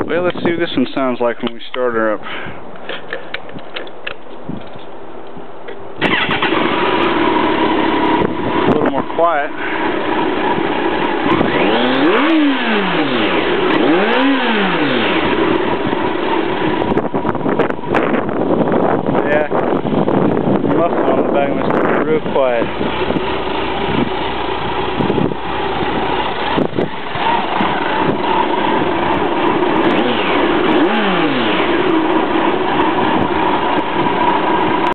Well, let's see what this one sounds like when we start her up. A little more quiet. Yeah, muffler on the back must be real quiet.